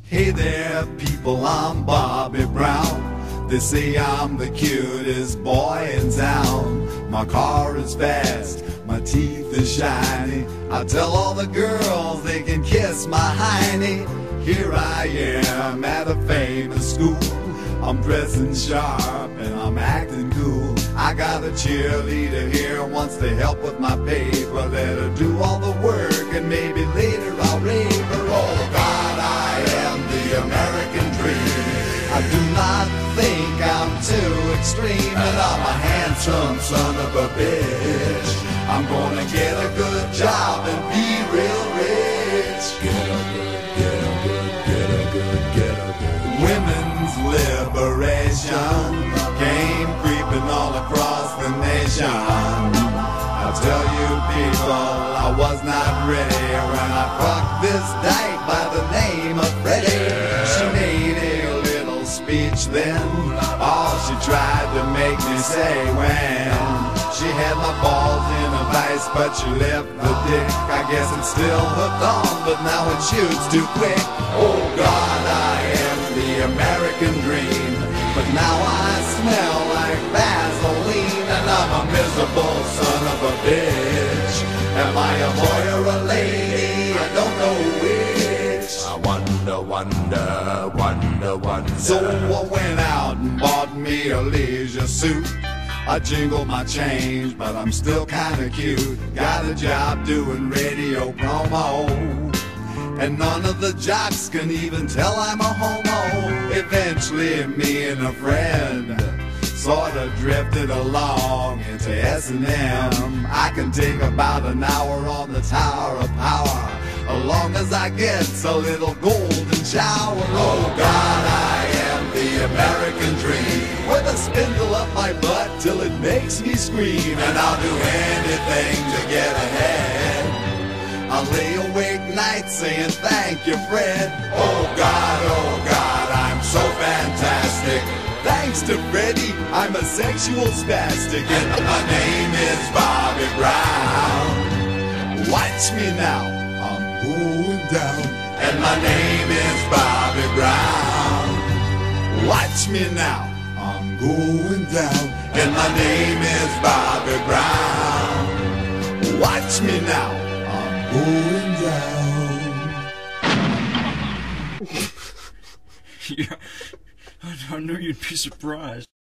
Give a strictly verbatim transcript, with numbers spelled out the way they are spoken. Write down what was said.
Hey there, people, I'm Bobby Brown. They say I'm the cutest boy in town. My car is fast, my teeth are shiny. I tell all the girls they can kiss my heinie. Here I am at a famous school. I'm dressing sharp and I'm acting cool. I got a cheerleader here, wants to help with my paper. Let her do all the work and maybe later I'll rape her. Oh God, I am the American dream. I do not think I'm too extreme, and I'm a handsome son of a bitch. I'm gonna get a good job and be real rich. Get a good, get a good, get a good, get a good. Women's liberation came creeping all across the nation. I tell you people, I was not ready when I fucked this dyke by the name of Freddie. She made a little speech then, all she tried to make me say when she had my balls in a vice, but she left the dick. I guess it's still hooked on, but now it shoots too quick. Oh God, I am the American dream, but now I smell like Vaseline, and I'm a miserable son of a bitch. Am I a boy or a lady? I don't know which. I wonder, wonder, wonder, wonder. So I went out and bought me a leisure suit. I jingle my change, but I'm still kinda cute. Got a job doing radio promo, and none of the jocks can even tell I'm a homo. Eventually me and a friend sorta drifted along into S and M. I can take about an hour on the Tower of Power, as long as I get a little golden shower. Oh God, I am the American dream, with a spindle up my butt till it makes me scream. And I'll do anything to get ahead. I'll lay awake nights saying thank you, Fred. Oh God, oh God, I'm so fantastic. Thanks to Freddie, I'm a sexual spastic, and my name is Bobby Brown. Watch me now, I'm going down. And my name is Bobby Brown. Watch me now, I'm going down. And my name is Bobby Brown. Watch me now, I'm going down. Yeah, I knew you'd be surprised.